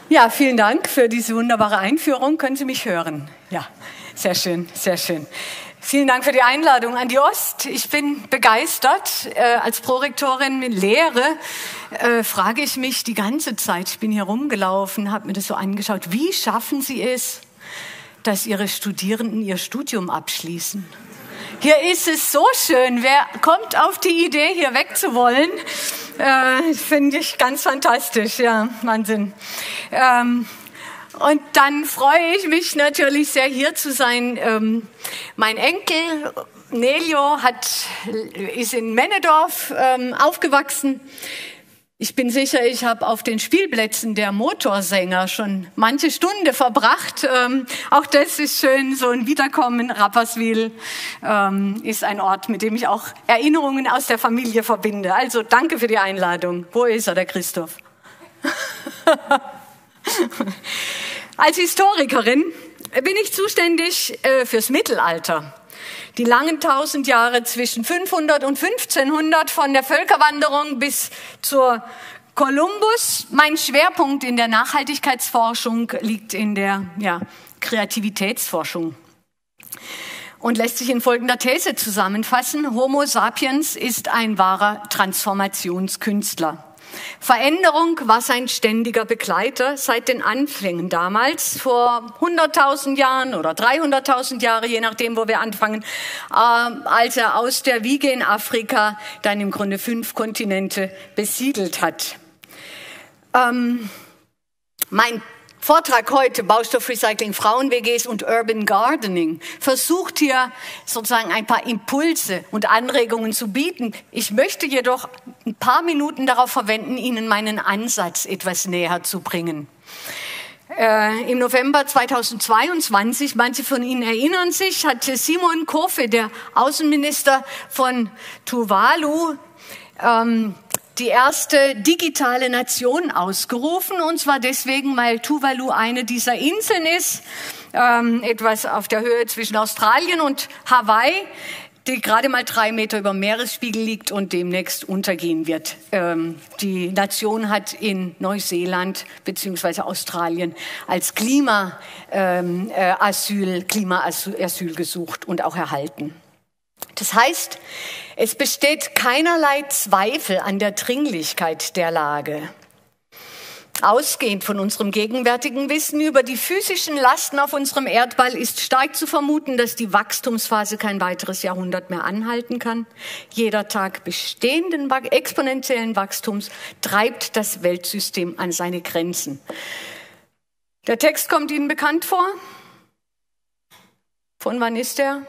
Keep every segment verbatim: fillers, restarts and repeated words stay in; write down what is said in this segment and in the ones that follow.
Ja, vielen Dank für diese wunderbare Einführung. Können Sie mich hören? Ja, sehr schön, sehr schön. Vielen Dank für die Einladung an die Ost. Ich bin begeistert. Äh, als Prorektorin mit Lehre äh, frage ich mich die ganze Zeit, ich bin hier rumgelaufen, habe mir das so angeschaut, wie schaffen Sie es, dass Ihre Studierenden ihr Studium abschließen? Hier ist es so schön. Wer kommt auf die Idee, hier wegzuwollen? Äh, finde ich ganz fantastisch. Ja, Wahnsinn. Ähm, und dann freue ich mich natürlich sehr, hier zu sein. Ähm, mein Enkel Nelio hat, ist in Männedorf ähm, aufgewachsen. Ich bin sicher, ich habe auf den Spielplätzen der Motorsänger schon manche Stunde verbracht. Ähm, auch das ist schön, so ein Wiederkommen. Rapperswil ähm, ist ein Ort, mit dem ich auch Erinnerungen aus der Familie verbinde. Also danke für die Einladung. Wo ist er, der Christoph? Als Historikerin bin ich zuständig äh, fürs Mittelalter. Die langen tausend Jahre zwischen fünfhundert und fünfzehnhundert von der Völkerwanderung bis zur Kolumbus. Mein Schwerpunkt in der Nachhaltigkeitsforschung liegt in der ja, Kreativitätsforschung und lässt sich in folgender These zusammenfassen. Homo sapiens ist ein wahrer Transformationskünstler. Veränderung war sein ständiger Begleiter seit den Anfängen damals, vor hunderttausend Jahren oder dreihunderttausend Jahre, je nachdem, wo wir anfangen, äh, als er aus der Wiege in Afrika dann im Grunde fünf Kontinente besiedelt hat. Ähm, mein Vortrag heute, Baustoffrecycling, Frauen-W Gs und Urban Gardening, versucht hier sozusagen ein paar Impulse und Anregungen zu bieten. Ich möchte jedoch ein paar Minuten darauf verwenden, Ihnen meinen Ansatz etwas näher zu bringen. Äh, Im November zweitausendzweiundzwanzig, manche von Ihnen erinnern sich, hat Simon Kofe, der Außenminister von Tuvalu, ähm, die erste digitale Nation ausgerufen, und zwar deswegen, weil Tuvalu eine dieser Inseln ist, ähm, etwas auf der Höhe zwischen Australien und Hawaii, die gerade mal drei Meter über dem Meeresspiegel liegt und demnächst untergehen wird. Ähm, die Nation hat in Neuseeland bzw. Australien als Klima, ähm, äh, Asyl, Klimaasyl gesucht und auch erhalten. Das heißt, es besteht keinerlei Zweifel an der Dringlichkeit der Lage. Ausgehend von unserem gegenwärtigen Wissen über die physischen Lasten auf unserem Erdball ist stark zu vermuten, dass die Wachstumsphase kein weiteres Jahrhundert mehr anhalten kann. Jeder Tag bestehenden exponentiellen Wachstums treibt das Weltsystem an seine Grenzen. Der Text kommt Ihnen bekannt vor? Von wann ist er?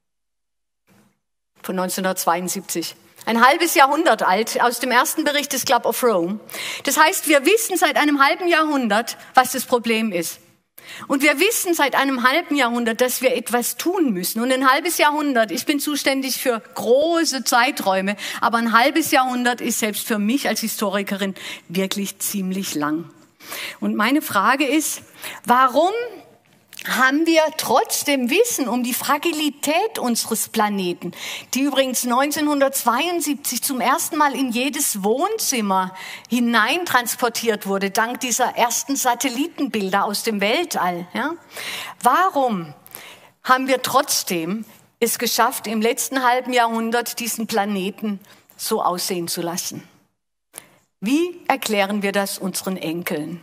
Von neunzehnhundertzweiundsiebzig. Ein halbes Jahrhundert alt, aus dem ersten Bericht des Club of Rome. Das heißt, wir wissen seit einem halben Jahrhundert, was das Problem ist. Und wir wissen seit einem halben Jahrhundert, dass wir etwas tun müssen. Und ein halbes Jahrhundert, ich bin zuständig für große Zeiträume, aber ein halbes Jahrhundert ist selbst für mich als Historikerin wirklich ziemlich lang. Und meine Frage ist, warum haben wir trotz dem Wissen um die Fragilität unseres Planeten, die übrigens neunzehnhundertzweiundsiebzig zum ersten Mal in jedes Wohnzimmer hineintransportiert wurde, dank dieser ersten Satellitenbilder aus dem Weltall, ja? Warum haben wir trotzdem es geschafft, im letzten halben Jahrhundert diesen Planeten so aussehen zu lassen? Wie erklären wir das unseren Enkeln?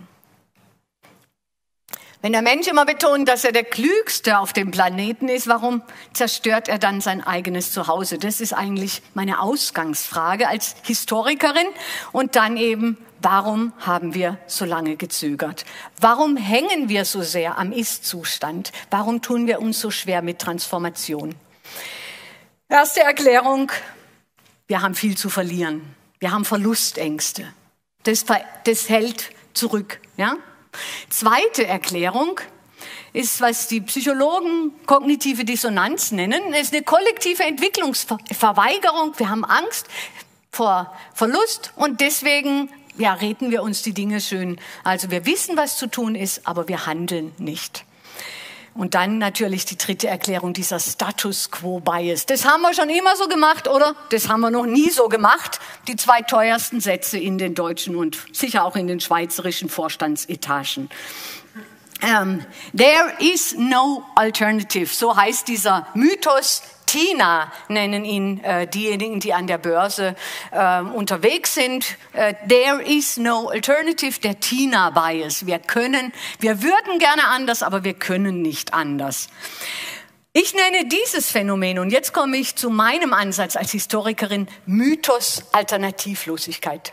Wenn der Mensch immer betont, dass er der Klügste auf dem Planeten ist, warum zerstört er dann sein eigenes Zuhause? Das ist eigentlich meine Ausgangsfrage als Historikerin. Und dann eben, warum haben wir so lange gezögert? Warum hängen wir so sehr am Ist-Zustand? Warum tun wir uns so schwer mit Transformation? Erste Erklärung, wir haben viel zu verlieren. Wir haben Verlustängste. Das, das hält zurück, ja? Zweite Erklärung ist, was die Psychologen kognitive Dissonanz nennen, ist eine kollektive Entwicklungsverweigerung. Wir haben Angst vor Verlust und deswegen ja, reden wir uns die Dinge schön. Also wir wissen, was zu tun ist, aber wir handeln nicht. Und dann natürlich die dritte Erklärung, dieser Status Quo Bias. Das haben wir schon immer so gemacht, oder? Das haben wir noch nie so gemacht. Die zwei teuersten Sätze in den deutschen und sicher auch in den schweizerischen Vorstandsetagen. Um, there is no alternative. So heißt dieser Mythos. TINA nennen ihn äh, diejenigen, die an der Börse äh, unterwegs sind. Äh, there is no alternative, der TINA Bias. Wir können, wir würden gerne anders, aber wir können nicht anders. Ich nenne dieses Phänomen, und jetzt komme ich zu meinem Ansatz als Historikerin, Mythos Alternativlosigkeit.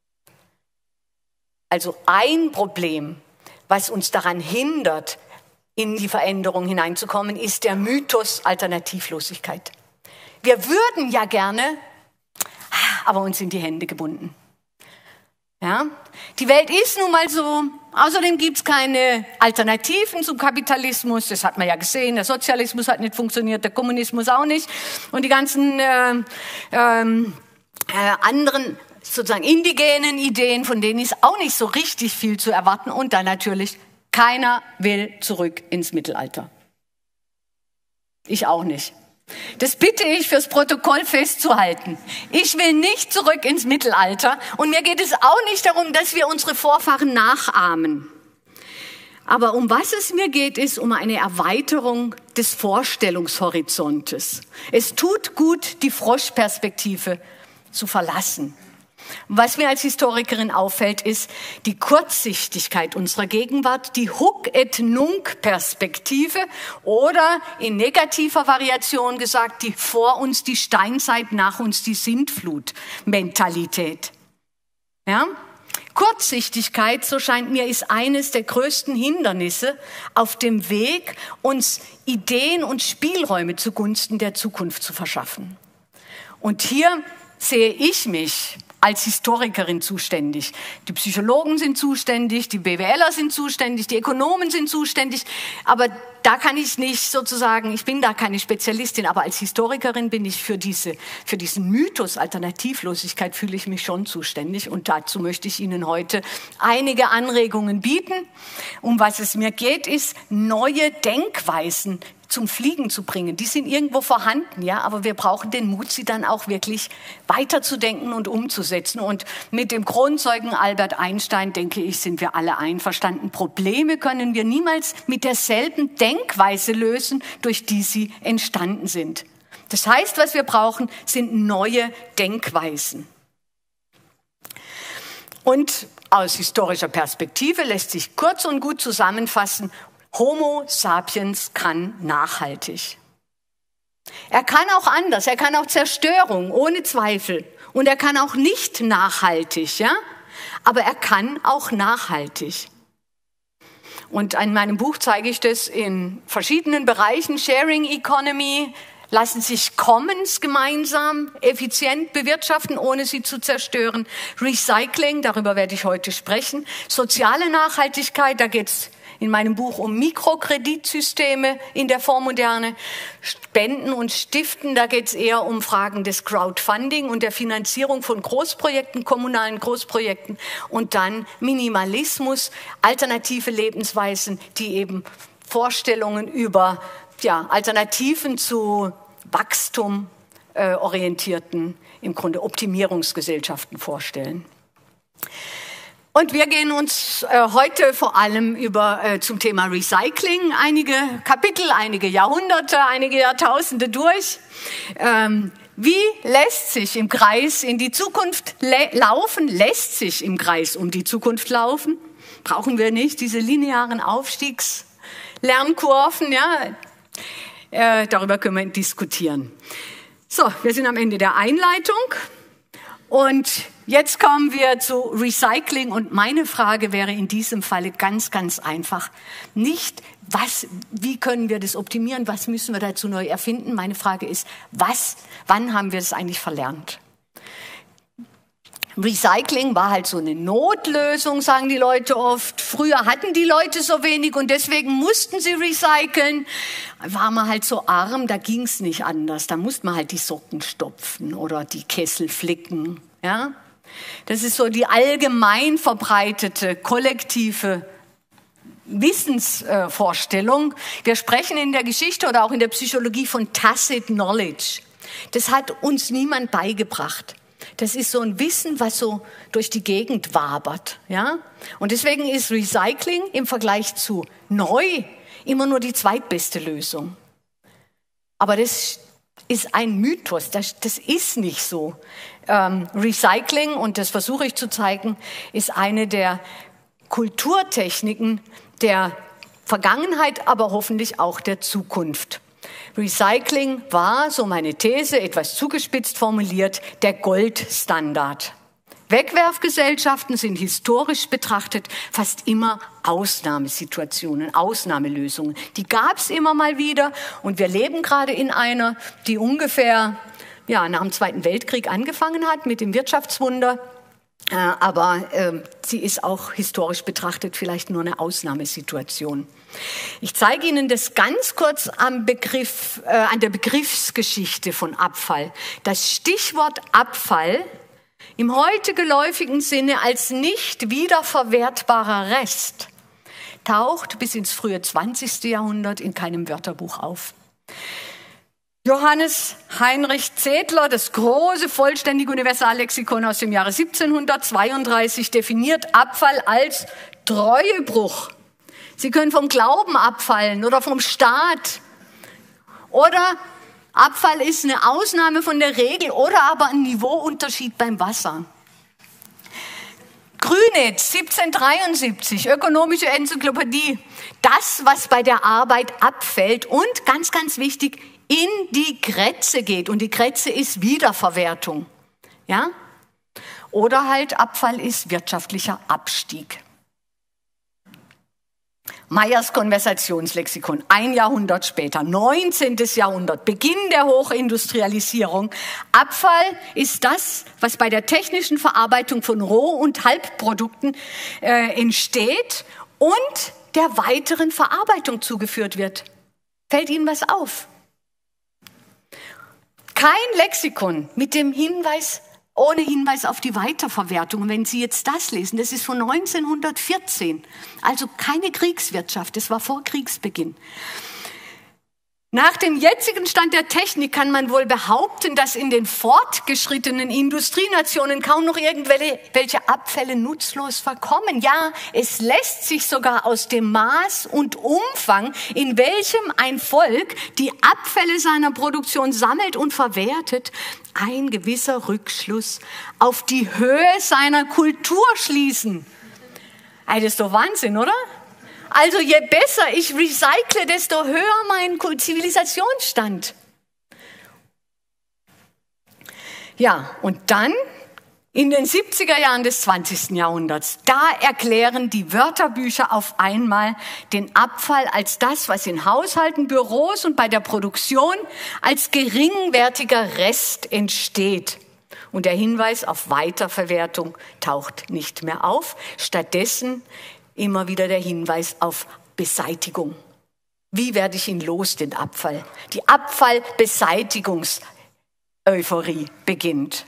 Also ein Problem, was uns daran hindert, in die Veränderung hineinzukommen, ist der Mythos Alternativlosigkeit. Wir würden ja gerne, aber uns sind die Hände gebunden. Ja? Die Welt ist nun mal so. Außerdem gibt es keine Alternativen zum Kapitalismus. Das hat man ja gesehen. Der Sozialismus hat nicht funktioniert, der Kommunismus auch nicht. Und die ganzen äh, ähm, äh, anderen sozusagen indigenen Ideen, von denen ist auch nicht so richtig viel zu erwarten. Und dann natürlich, keiner will zurück ins Mittelalter. Ich auch nicht. Das bitte ich fürs Protokoll festzuhalten. Ich will nicht zurück ins Mittelalter und mir geht es auch nicht darum, dass wir unsere Vorfahren nachahmen. Aber um was es mir geht, ist um eine Erweiterung des Vorstellungshorizontes. Es tut gut, die Froschperspektive zu verlassen. Was mir als Historikerin auffällt, ist die Kurzsichtigkeit unserer Gegenwart, die Hoc-et-Nunc-Perspektive oder in negativer Variation gesagt, die vor uns die Steinzeit, nach uns die Sintflut-Mentalität. Ja? Kurzsichtigkeit, so scheint mir, ist eines der größten Hindernisse auf dem Weg, uns Ideen und Spielräume zugunsten der Zukunft zu verschaffen. Und hier sehe ich mich als Historikerin zuständig. Die Psychologen sind zuständig, die B W Ler sind zuständig, die Ökonomen sind zuständig, aber da kann ich nicht sozusagen, ich bin da keine Spezialistin, aber als Historikerin bin ich für diese, für diesen Mythos Alternativlosigkeit fühle ich mich schon zuständig und dazu möchte ich Ihnen heute einige Anregungen bieten. Um was es mir geht, ist neue Denkweisen zum Fliegen zu bringen. Die sind irgendwo vorhanden, ja, aber wir brauchen den Mut, sie dann auch wirklich weiterzudenken und umzusetzen. Und mit dem Kronzeugen Albert Einstein, denke ich, sind wir alle einverstanden. Probleme können wir niemals mit derselben Denkweise lösen, durch die sie entstanden sind. Das heißt, was wir brauchen, sind neue Denkweisen. Und aus historischer Perspektive lässt sich kurz und gut zusammenfassen: Homo sapiens kann nachhaltig. Er kann auch anders, er kann auch Zerstörung, ohne Zweifel. Und er kann auch nicht nachhaltig, ja? Aber er kann auch nachhaltig. Und in meinem Buch zeige ich das in verschiedenen Bereichen. Sharing Economy, lassen sich Commons gemeinsam effizient bewirtschaften, ohne sie zu zerstören. Recycling, darüber werde ich heute sprechen. Soziale Nachhaltigkeit, da geht es in meinem Buch um Mikrokreditsysteme in der Vormoderne. Spenden und Stiften, da geht es eher um Fragen des Crowdfunding und der Finanzierung von Großprojekten, kommunalen Großprojekten. Und dann Minimalismus, alternative Lebensweisen, die eben Vorstellungen über ja, Alternativen zu Wachstum äh, orientierten, im Grunde Optimierungsgesellschaften vorstellen. Und wir gehen uns äh, heute vor allem über äh, zum Thema Recycling einige Kapitel, einige Jahrhunderte, einige Jahrtausende durch. Ähm, wie lässt sich im Kreis in die Zukunft laufen? Lässt sich im Kreis um die Zukunft laufen? Brauchen wir nicht diese linearen Aufstiegslernkurven? Ja, äh, darüber können wir diskutieren. So, wir sind am Ende der Einleitung. Und jetzt kommen wir zu Recycling und meine Frage wäre in diesem Falle ganz, ganz einfach. Nicht, was, wie können wir das optimieren, was müssen wir dazu neu erfinden? Meine Frage ist, was, wann haben wir es eigentlich verlernt? Recycling war halt so eine Notlösung, sagen die Leute oft. Früher hatten die Leute so wenig und deswegen mussten sie recyceln. War man halt so arm, da ging's nicht anders. Da musste man halt die Socken stopfen oder die Kessel flicken. Ja? Das ist so die allgemein verbreitete, kollektive Wissensvorstellung. Wir sprechen in der Geschichte oder auch in der Psychologie von Tacit Knowledge. Das hat uns niemand beigebracht. Das ist so ein Wissen, was so durch die Gegend wabert, ja? Und deswegen ist Recycling im Vergleich zu neu immer nur die zweitbeste Lösung. Aber das ist ein Mythos, das, das ist nicht so. Ähm, Recycling, und das versuche ich zu zeigen, ist eine der Kulturtechniken der Vergangenheit, aber hoffentlich auch der Zukunft. Recycling war, so meine These, etwas zugespitzt formuliert, der Goldstandard. Wegwerfgesellschaften sind historisch betrachtet fast immer Ausnahmesituationen, Ausnahmelösungen. Die gab es immer mal wieder und wir leben gerade in einer, die ungefähr ja, nach dem Zweiten Weltkrieg angefangen hat mit dem Wirtschaftswunder. Äh, aber äh, sie ist auch historisch betrachtet vielleicht nur eine Ausnahmesituation. Ich zeige Ihnen das ganz kurz am Begriff, äh, an der Begriffsgeschichte von Abfall. Das Stichwort Abfall im heute geläufigen Sinne als nicht wiederverwertbarer Rest taucht bis ins frühe zwanzigste Jahrhundert in keinem Wörterbuch auf. Johannes Heinrich Zedler, das große vollständige Universallexikon aus dem Jahre siebzehnhundertzweiunddreißig, definiert Abfall als Treuebruch. Sie können vom Glauben abfallen oder vom Staat. Oder Abfall ist eine Ausnahme von der Regel oder aber ein Niveauunterschied beim Wasser. Grünitz, siebzehnhundertdreiundsiebzig, Ökonomische Enzyklopädie. Das, was bei der Arbeit abfällt und, ganz, ganz wichtig, in die Grätze geht. Und die Grätze ist Wiederverwertung. Ja? Oder halt Abfall ist wirtschaftlicher Abstieg. Meyers Konversationslexikon, ein Jahrhundert später, neunzehntes Jahrhundert, Beginn der Hochindustrialisierung. Abfall ist das, was bei der technischen Verarbeitung von Roh- und Halbprodukten äh, entsteht und der weiteren Verarbeitung zugeführt wird. Fällt Ihnen was auf? Kein Lexikon mit dem Hinweis, ohne Hinweis auf die Weiterverwertung. Und wenn Sie jetzt das lesen, das ist von neunzehnhundertvierzehn, also keine Kriegswirtschaft, das war vor Kriegsbeginn. Nach dem jetzigen Stand der Technik kann man wohl behaupten, dass in den fortgeschrittenen Industrienationen kaum noch irgendwelche Abfälle nutzlos verkommen. Ja, es lässt sich sogar aus dem Maß und Umfang, in welchem ein Volk die Abfälle seiner Produktion sammelt und verwertet, ein gewisser Rückschluss auf die Höhe seiner Kultur schließen. Das ist doch Wahnsinn, oder? Also je besser ich recycle, desto höher mein Zivilisationsstand. Ja, und dann in den siebziger Jahren des zwanzigsten Jahrhunderts, da erklären die Wörterbücher auf einmal den Abfall als das, was in Haushalten, Büros und bei der Produktion als geringwertiger Rest entsteht. Und der Hinweis auf Weiterverwertung taucht nicht mehr auf. Stattdessen immer wieder der Hinweis auf Beseitigung. Wie werde ich ihn los, den Abfall? Die Abfallbeseitigungseuphorie beginnt.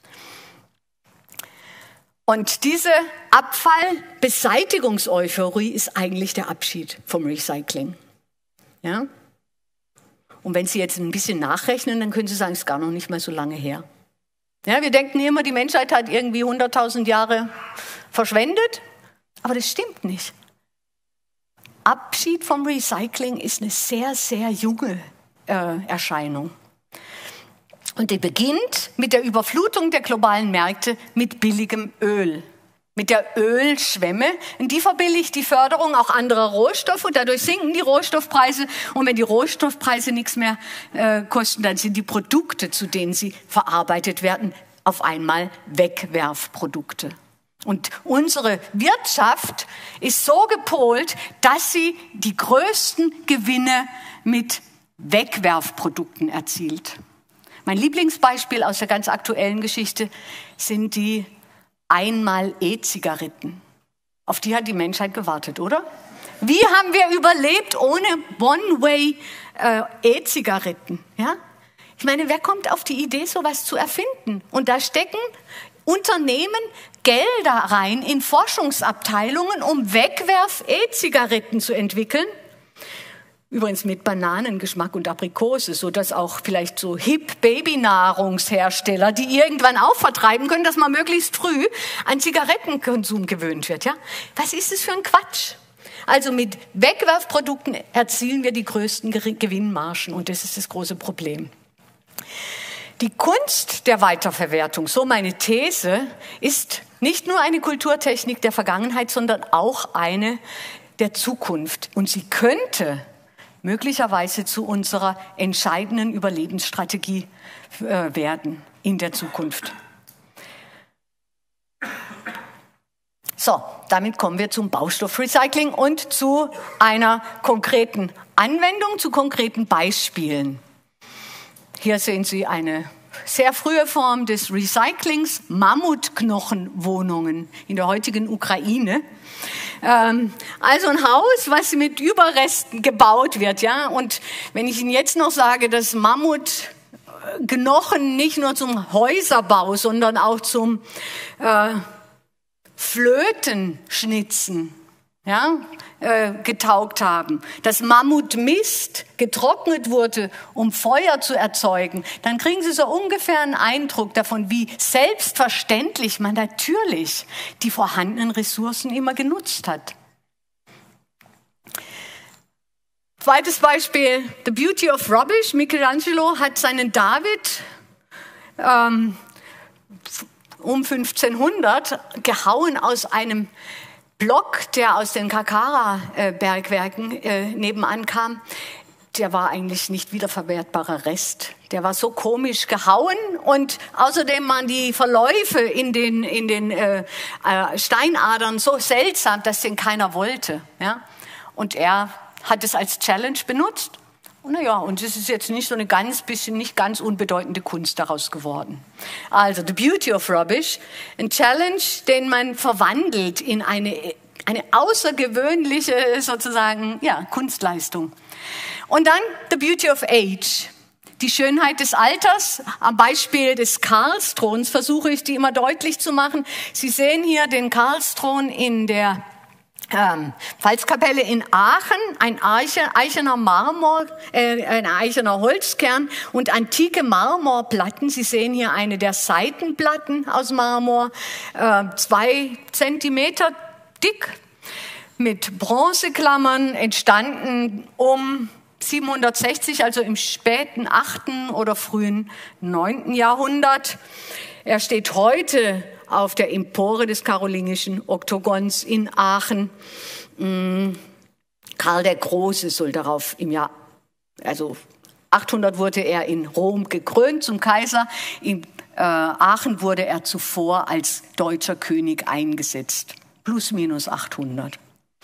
Und diese Abfallbeseitigungseuphorie ist eigentlich der Abschied vom Recycling. Ja? Und wenn Sie jetzt ein bisschen nachrechnen, dann können Sie sagen, es ist gar noch nicht mal so lange her. Ja, wir denken immer, die Menschheit hat irgendwie hunderttausend Jahre verschwendet. Aber das stimmt nicht. Abschied vom Recycling ist eine sehr, sehr junge äh, Erscheinung. Und die beginnt mit der Überflutung der globalen Märkte mit billigem Öl. Mit der Ölschwemme. Und die verbilligt die Förderung auch anderer Rohstoffe. Und dadurch sinken die Rohstoffpreise. Und wenn die Rohstoffpreise nichts mehr äh, kosten, dann sind die Produkte, zu denen sie verarbeitet werden, auf einmal Wegwerfprodukte. Und unsere Wirtschaft ist so gepolt, dass sie die größten Gewinne mit Wegwerfprodukten erzielt. Mein Lieblingsbeispiel aus der ganz aktuellen Geschichte sind die Einmal-E-Zigaretten. Auf die hat die Menschheit gewartet, oder? Wie haben wir überlebt ohne One-Way-E-Zigaretten? Ja? Ich meine, wer kommt auf die Idee, sowas zu erfinden? Und da stecken Unternehmen Gelder rein in Forschungsabteilungen, um Wegwerf-E-Zigaretten zu entwickeln. Übrigens mit Bananengeschmack und Aprikose, so dass auch vielleicht so Hip-Baby-Nahrungshersteller, die irgendwann auch vertreiben können, dass man möglichst früh an Zigarettenkonsum gewöhnt wird. Ja? Was ist das für ein Quatsch? Also mit Wegwerfprodukten erzielen wir die größten Gewinnmargen und das ist das große Problem. Die Kunst der Weiterverwertung, so meine These, ist nicht nur eine Kulturtechnik der Vergangenheit, sondern auch eine der Zukunft. Und sie könnte möglicherweise zu unserer entscheidenden Überlebensstrategie äh, werden in der Zukunft. So, damit kommen wir zum Baustoffrecycling und zu einer konkreten Anwendung, zu konkreten Beispielen. Hier sehen Sie eine sehr frühe Form des Recyclings, Mammutknochenwohnungen in der heutigen Ukraine. Ähm, also ein Haus, was mit Überresten gebaut wird, ja. Und wenn ich Ihnen jetzt noch sage, dass Mammutknochen nicht nur zum Häuserbau, sondern auch zum äh, Flötenschnitzen, ja, äh, getaugt haben, dass Mammutmist getrocknet wurde, um Feuer zu erzeugen, dann kriegen Sie so ungefähr einen Eindruck davon, wie selbstverständlich man natürlich die vorhandenen Ressourcen immer genutzt hat. Zweites Beispiel, The Beauty of Rubbish. Michelangelo hat seinen David ähm, um fünfzehnhundert gehauen aus einem Block, der aus den Carrara-Bergwerken äh, nebenan kam. Der war eigentlich nicht wiederverwertbarer Rest. Der war so komisch gehauen und außerdem waren die Verläufe in den, in den äh, äh, Steinadern so seltsam, dass den keiner wollte. Ja? Und er hat es als Challenge benutzt. Und naja, und es ist jetzt nicht so eine ganz bisschen, nicht ganz unbedeutende Kunst daraus geworden. Also, The Beauty of Rubbish, ein Challenge, den man verwandelt in eine, eine außergewöhnliche, sozusagen, ja, Kunstleistung. Und dann The Beauty of Age, die Schönheit des Alters. Am Beispiel des Karlsthrons versuche ich, die immer deutlich zu machen. Sie sehen hier den Karlsthron in der Ähm, Pfalzkapelle in Aachen, ein Eiche, Eichener Marmor, äh, ein Eichener Holzkern und antike Marmorplatten. Sie sehen hier eine der Seitenplatten aus Marmor, äh, zwei Zentimeter dick, mit Bronzeklammern, entstanden um siebenhundertsechzig, also im späten achten oder frühen neunten Jahrhundert. Er steht heute auf der Empore des karolingischen Oktogons in Aachen. Karl der Große soll darauf im Jahr, also achthundert wurde er in Rom gekrönt zum Kaiser. In äh, Aachen wurde er zuvor als deutscher König eingesetzt. Plus minus achthundert.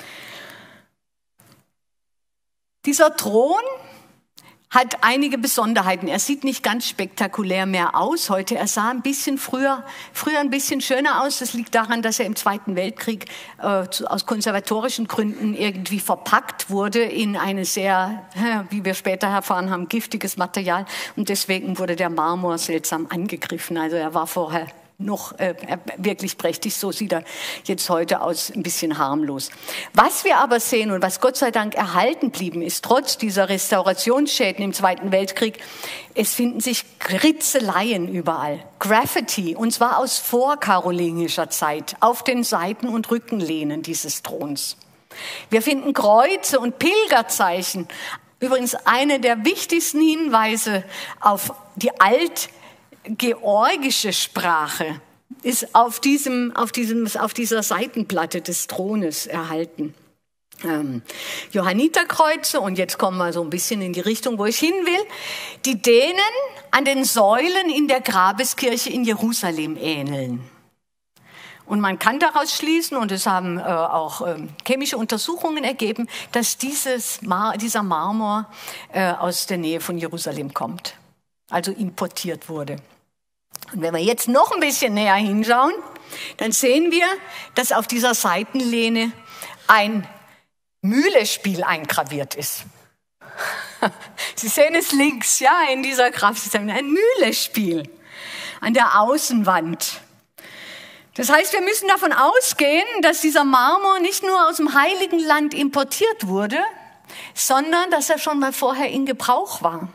Dieser Thron hat einige Besonderheiten. Er sieht nicht ganz spektakulär mehr aus heute. Er sah ein bisschen früher, früher ein bisschen schöner aus. Das liegt daran, dass er im Zweiten Weltkrieg äh, zu, aus konservatorischen Gründen irgendwie verpackt wurde in eine sehr, wie wir später erfahren haben, giftiges Material. Und deswegen wurde der Marmor seltsam angegriffen. Also er war vorher noch äh, wirklich prächtig, so sieht er jetzt heute aus, ein bisschen harmlos. Was wir aber sehen und was Gott sei Dank erhalten blieben ist, trotz dieser Restaurationsschäden im Zweiten Weltkrieg, es finden sich Kritzeleien überall, Graffiti, und zwar aus vorkarolingischer Zeit, auf den Seiten- und Rückenlehnen dieses Throns. Wir finden Kreuze und Pilgerzeichen, übrigens eine der wichtigsten Hinweise auf die Alt- georgische Sprache ist auf diesem, auf diesem, auf dieser Seitenplatte des Thrones erhalten. Ähm, Johanniterkreuze, und jetzt kommen wir so ein bisschen in die Richtung, wo ich hin will, die denen an den Säulen in der Grabeskirche in Jerusalem ähneln. Und man kann daraus schließen, und es haben äh, auch ähm, chemische Untersuchungen ergeben, dass dieses Mar- dieser Marmor äh, aus der Nähe von Jerusalem kommt, also importiert wurde. Und wenn wir jetzt noch ein bisschen näher hinschauen, dann sehen wir, dass auf dieser Seitenlehne ein Mühlespiel eingraviert ist. Sie sehen es links, ja, in dieser Kraft. Sie sehen ein Mühlespiel an der Außenwand. Das heißt, wir müssen davon ausgehen, dass dieser Marmor nicht nur aus dem Heiligen Land importiert wurde, sondern dass er schon mal vorher in Gebrauch war.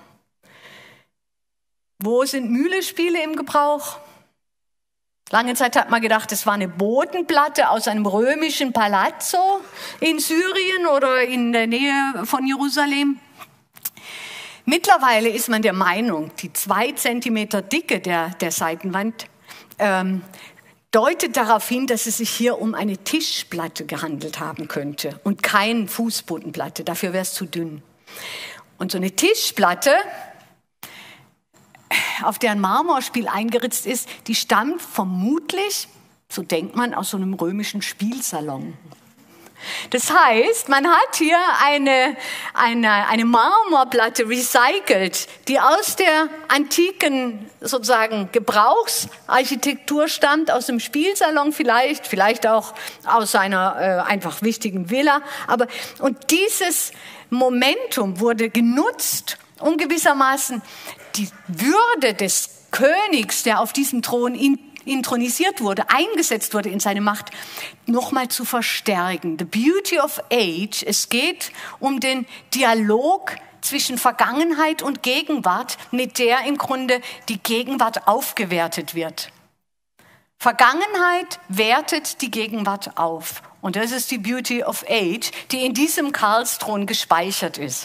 Wo sind Mühlespiele im Gebrauch? Lange Zeit hat man gedacht, es war eine Bodenplatte aus einem römischen Palazzo in Syrien oder in der Nähe von Jerusalem. Mittlerweile ist man der Meinung, die zwei Zentimeter Dicke der, der Seitenwand ähm, deutet darauf hin, dass es sich hier um eine Tischplatte gehandelt haben könnte und keine Fußbodenplatte. Dafür wäre es zu dünn. Und so eine Tischplatte, auf deren Marmorspiel eingeritzt ist, die stammt vermutlich, so denkt man, aus so einem römischen Spielsalon. Das heißt, man hat hier eine, eine, eine Marmorplatte recycelt, die aus der antiken sozusagen Gebrauchsarchitektur stammt, aus dem Spielsalon vielleicht, vielleicht auch aus einer äh, einfach wichtigen Villa. Aber, und dieses Momentum wurde genutzt, um gewissermaßen die Würde des Königs, der auf diesem Thron in intronisiert wurde, eingesetzt wurde in seine Macht, nochmal zu verstärken. The beauty of age, es geht um den Dialog zwischen Vergangenheit und Gegenwart, mit der im Grunde die Gegenwart aufgewertet wird. Vergangenheit wertet die Gegenwart auf. Und das ist die beauty of age, die in diesem Karlsthron gespeichert ist.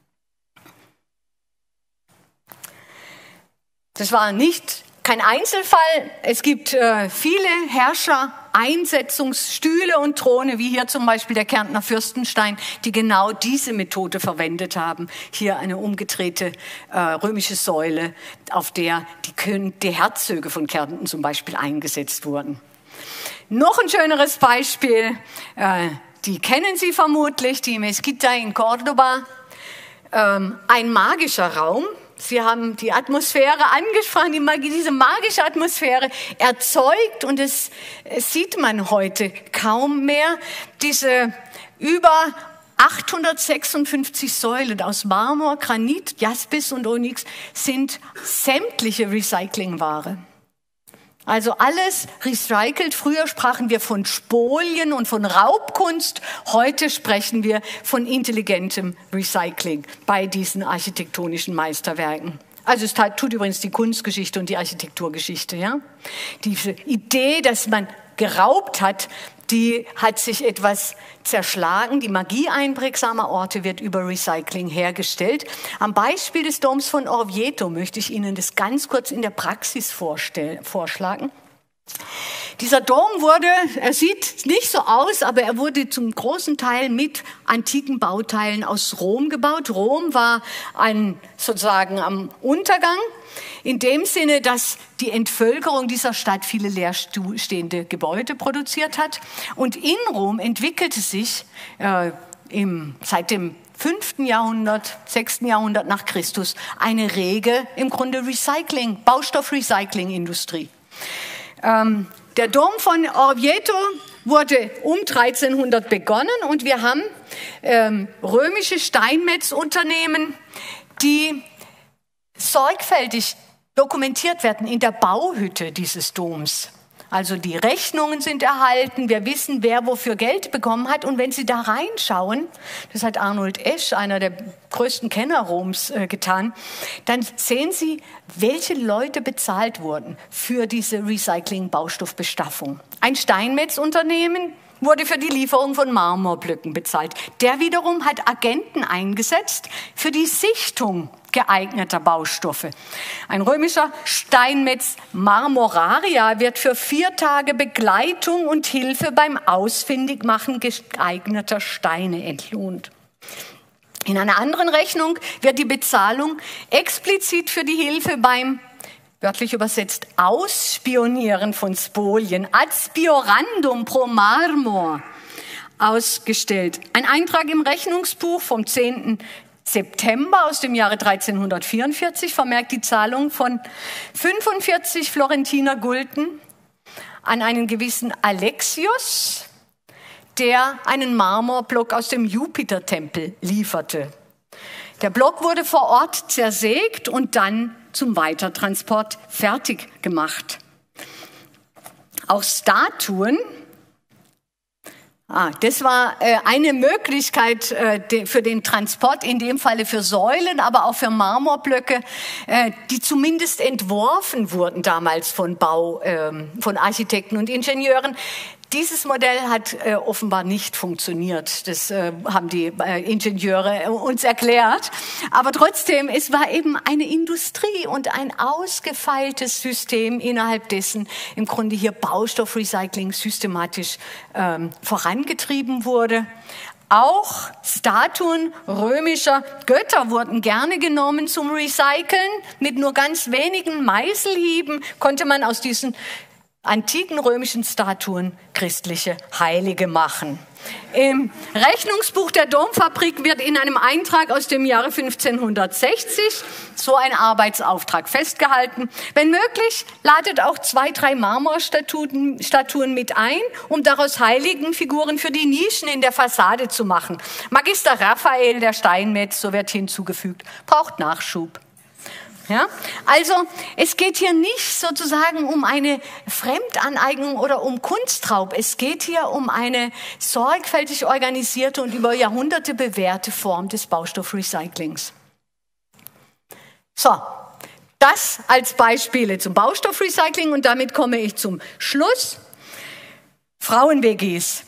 Das war nicht kein Einzelfall. Es gibt äh, viele Herrscher, Einsetzungsstühle und Throne, wie hier zum Beispiel der Kärntner Fürstenstein, die genau diese Methode verwendet haben. Hier eine umgedrehte äh, römische Säule, auf der die, Kön- die Herzöge von Kärnten zum Beispiel eingesetzt wurden. Noch ein schöneres Beispiel, äh, die kennen Sie vermutlich, die Mezquita in Cordoba, ähm, ein magischer Raum. Sie haben die Atmosphäre angesprochen, die Magie, diese magische Atmosphäre erzeugt, und es, es sieht man heute kaum mehr, diese über achthundertsechsundfünfzig Säulen aus Marmor, Granit, Jaspis und Onyx sind sämtliche Recyclingware. Also alles recycelt. Früher sprachen wir von Spolien und von Raubkunst. Heute sprechen wir von intelligentem Recycling bei diesen architektonischen Meisterwerken. Also es tut übrigens die Kunstgeschichte und die Architekturgeschichte. Ja? Diese Idee, dass man geraubt hat, die hat sich etwas zerschlagen. Die Magie einprägsamer Orte wird über Recycling hergestellt. Am Beispiel des Doms von Orvieto möchte ich Ihnen das ganz kurz in der Praxis vorstellen, vorschlagen. Dieser Dom wurde, er sieht nicht so aus, aber er wurde zum großen Teil mit antiken Bauteilen aus Rom gebaut. Rom war ein, sozusagen am Untergang, in dem Sinne, dass die Entvölkerung dieser Stadt viele leerstehende Gebäude produziert hat. Und in Rom entwickelte sich äh, im, seit dem fünften Jahrhundert, sechsten Jahrhundert nach Christus eine rege, im Grunde Recycling, Baustoffrecycling-Industrie. Ähm, der Dom von Orvieto wurde um dreizehnhundert begonnen, und wir haben ähm, römische Steinmetzunternehmen, die sorgfältig dokumentiert werden in der Bauhütte dieses Doms. Also die Rechnungen sind erhalten, wir wissen, wer wofür Geld bekommen hat. Und wenn Sie da reinschauen, das hat Arnold Esch, einer der größten Kenner Roms, äh, getan, dann sehen Sie, welche Leute bezahlt wurden für diese Recycling-Baustoffbeschaffung. Ein Steinmetzunternehmen wurde für die Lieferung von Marmorblöcken bezahlt. Der wiederum hat Agenten eingesetzt für die Sichtung geeigneter Baustoffe. Ein römischer Steinmetz Marmoraria wird für vier Tage Begleitung und Hilfe beim Ausfindigmachen geeigneter Steine entlohnt. In einer anderen Rechnung wird die Bezahlung explizit für die Hilfe beim, wörtlich übersetzt, Ausspionieren von Spolien, ad spiorandum pro marmor, ausgestellt. Ein Eintrag im Rechnungsbuch vom zehnten September aus dem Jahre dreizehnhundertvierundvierzig vermerkt die Zahlung von fünfundvierzig Florentiner Gulden an einen gewissen Alexius, der einen Marmorblock aus dem Jupitertempel lieferte. Der Block wurde vor Ort zersägt und dann zum Weitertransport fertig gemacht. auch Statuen. Ah, das war äh, eine Möglichkeit äh, de, für den Transport, in dem Falle für Säulen, aber auch für Marmorblöcke, äh, die zumindest entworfen wurden damals von Bau, äh, von Architekten und Ingenieuren. Dieses Modell hat äh, offenbar nicht funktioniert. Das äh, haben die äh, Ingenieure uns erklärt. Aber trotzdem, es war eben eine Industrie und ein ausgefeiltes System, innerhalb dessen im Grunde hier Baustoffrecycling systematisch ähm, vorangetrieben wurde. Auch Statuen römischer Götter wurden gerne genommen zum Recyceln. Mit nur ganz wenigen Meißelhieben konnte man aus diesen antiken römischen Statuen christliche Heilige machen. Im Rechnungsbuch der Domfabrik wird in einem Eintrag aus dem Jahre fünfzehnhundertsechzig so ein Arbeitsauftrag festgehalten. Wenn möglich, ladet auch zwei, drei Marmorstatuen Statuen mit ein, um daraus Heiligenfiguren für die Nischen in der Fassade zu machen. Magister Raphael, der Steinmetz, so wird hinzugefügt, braucht Nachschub. Ja, also es geht hier nicht sozusagen um eine Fremdaneignung oder um Kunstraub. Es geht hier um eine sorgfältig organisierte und über Jahrhunderte bewährte Form des Baustoffrecyclings. So, das als Beispiele zum Baustoffrecycling und damit komme ich zum Schluss. Frauen-W Gs.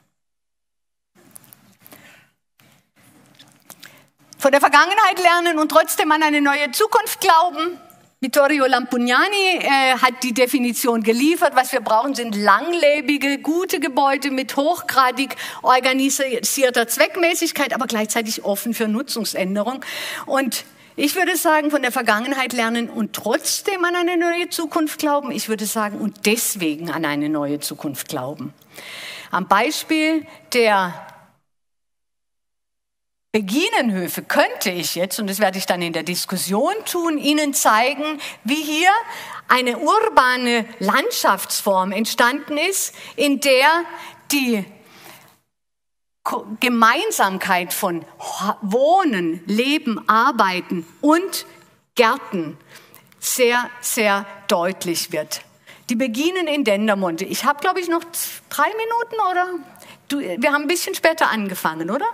Von der Vergangenheit lernen und trotzdem an eine neue Zukunft glauben. Vittorio Lampugnani äh, hat die Definition geliefert. Was wir brauchen, sind langlebige, gute Gebäude mit hochgradig organisierter Zweckmäßigkeit, aber gleichzeitig offen für Nutzungsänderung. Und ich würde sagen, von der Vergangenheit lernen und trotzdem an eine neue Zukunft glauben. Ich würde sagen, und deswegen an eine neue Zukunft glauben. Am Beispiel der Beginenhöfe könnte ich jetzt, und das werde ich dann in der Diskussion tun, Ihnen zeigen, wie hier eine urbane Landschaftsform entstanden ist, in der die Gemeinsamkeit von Wohnen, Leben, Arbeiten und Gärten sehr, sehr deutlich wird. Die Beginen in Dendermonde. Ich habe, glaube ich, noch drei Minuten, oder? Du, wir haben ein bisschen später angefangen, oder?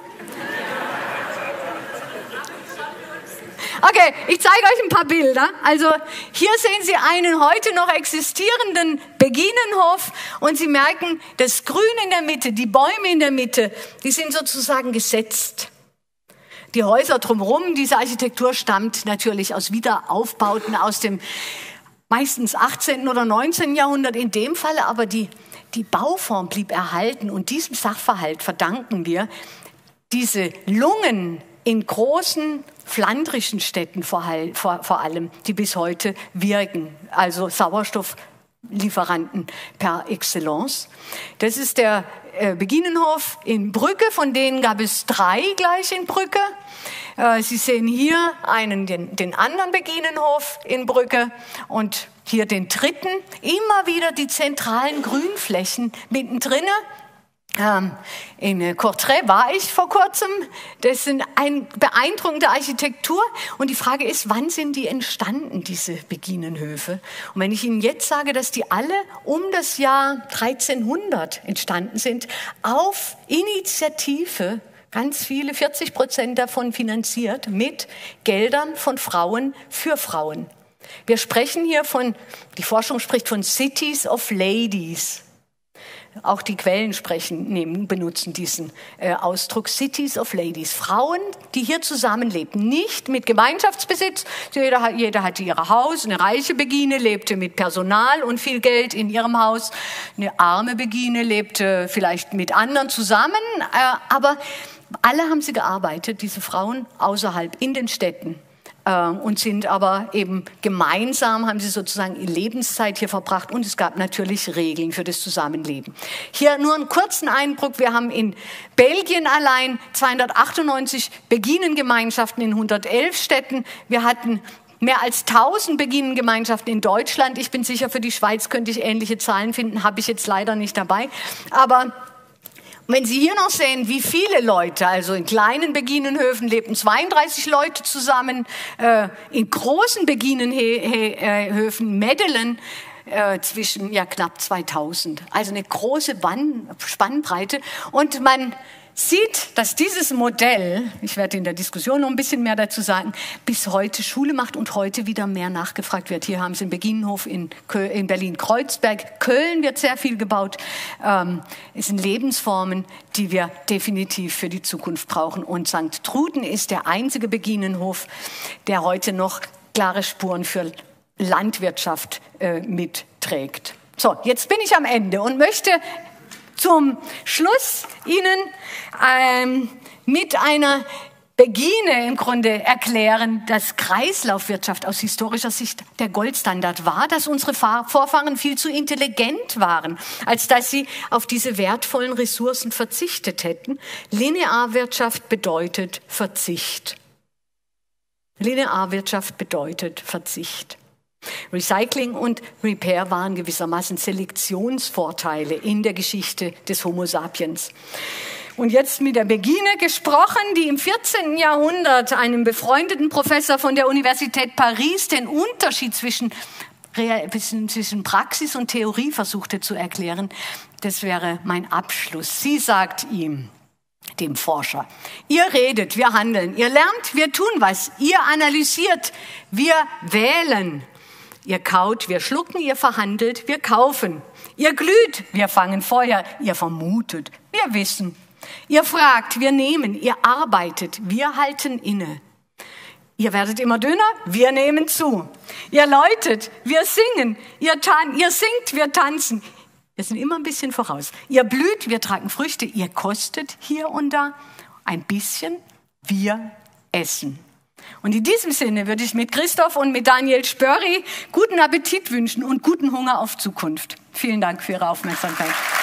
Okay, ich zeige euch ein paar Bilder. Also hier sehen Sie einen heute noch existierenden Beginenhof und Sie merken, das Grün in der Mitte, die Bäume in der Mitte, die sind sozusagen gesetzt. Die Häuser drumherum, diese Architektur stammt natürlich aus Wiederaufbauten aus dem meistens achtzehnten oder neunzehnten Jahrhundert. In dem Falle aber die, die Bauform blieb erhalten und diesem Sachverhalt verdanken wir diese Lungen in großen flandrischen Städten vor, vor, vor allem, die bis heute wirken, also Sauerstofflieferanten par excellence. Das ist der äh, Beginenhof in Brügge, von denen gab es drei gleich in Brügge. Äh, Sie sehen hier einen, den, den anderen Beginenhof in Brügge und hier den dritten. Immer wieder die zentralen Grünflächen mittendrin. Ähm, in Courtrai war ich vor kurzem. Das sind eine beeindruckende Architektur. Und die Frage ist, wann sind die entstanden, diese Beginenhöfe? Und wenn ich Ihnen jetzt sage, dass die alle um das Jahr dreizehnhundert entstanden sind, auf Initiative, ganz viele, vierzig Prozent davon finanziert, mit Geldern von Frauen für Frauen. Wir sprechen hier von, die Forschung spricht von Cities of Ladies. Auch die Quellen sprechen, nehmen, benutzen diesen äh, Ausdruck Cities of Ladies. Frauen, die hier zusammenlebten, nicht mit Gemeinschaftsbesitz. Jeder hat, jeder hatte ihr Haus. Eine reiche Begine lebte mit Personal und viel Geld in ihrem Haus. Eine arme Begine lebte vielleicht mit anderen zusammen. Äh, aber alle haben sie gearbeitet, diese Frauen, außerhalb in den Städten. Und sind aber eben gemeinsam, haben sie sozusagen ihre Lebenszeit hier verbracht und es gab natürlich Regeln für das Zusammenleben. Hier nur einen kurzen Eindruck. Wir haben in Belgien allein zweihundertachtundneunzig Beginengemeinschaften in hundertelf Städten. Wir hatten mehr als tausend Beginengemeinschaften in Deutschland. Ich bin sicher, für die Schweiz könnte ich ähnliche Zahlen finden, habe ich jetzt leider nicht dabei. Aber wenn Sie hier noch sehen, wie viele Leute, also in kleinen Beginenhöfen lebten zweiunddreißig Leute zusammen, äh, in großen Beginenhöfen, Medelen, äh, zwischen ja, knapp zweitausend. Also eine große Ban- Spannbreite. Und man sieht, dass dieses Modell, ich werde in der Diskussion noch ein bisschen mehr dazu sagen, bis heute Schule macht und heute wieder mehr nachgefragt wird. Hier haben Sie den Beginenhof in, in Berlin-Kreuzberg. Köln wird sehr viel gebaut. Ähm, es sind Lebensformen, die wir definitiv für die Zukunft brauchen. Und Sankt Truden ist der einzige Beginenhof, der heute noch klare Spuren für Landwirtschaft äh, mitträgt. So, jetzt bin ich am Ende und möchte zum Schluss Ihnen ähm, mit einer Begine im Grunde erklären, dass Kreislaufwirtschaft aus historischer Sicht der Goldstandard war, dass unsere Vorfahren viel zu intelligent waren, als dass sie auf diese wertvollen Ressourcen verzichtet hätten. Linearwirtschaft bedeutet Verzicht. Linearwirtschaft bedeutet Verzicht. Recycling und Repair waren gewissermaßen Selektionsvorteile in der Geschichte des Homo sapiens. Und jetzt mit der Begine gesprochen, die im vierzehnten Jahrhundert einem befreundeten Professor von der Universität Paris den Unterschied zwischen, zwischen Praxis und Theorie versuchte zu erklären. Das wäre mein Abschluss. Sie sagt ihm, dem Forscher: Ihr redet, wir handeln. Ihr lernt, wir tun was. Ihr analysiert, wir wählen. Ihr kaut, wir schlucken, ihr verhandelt, wir kaufen. Ihr glüht, wir fangen Feuer, ihr vermutet, wir wissen. Ihr fragt, wir nehmen, ihr arbeitet, wir halten inne. Ihr werdet immer dünner, wir nehmen zu. Ihr läutet, wir singen, ihr, tan- ihr singt, wir tanzen. Wir sind immer ein bisschen voraus. Ihr blüht, wir tragen Früchte, ihr kostet hier und da ein bisschen, wir essen. Und in diesem Sinne würde ich mit Christoph und mit Daniel Spörri guten Appetit wünschen und guten Hunger auf Zukunft. Vielen Dank für Ihre Aufmerksamkeit.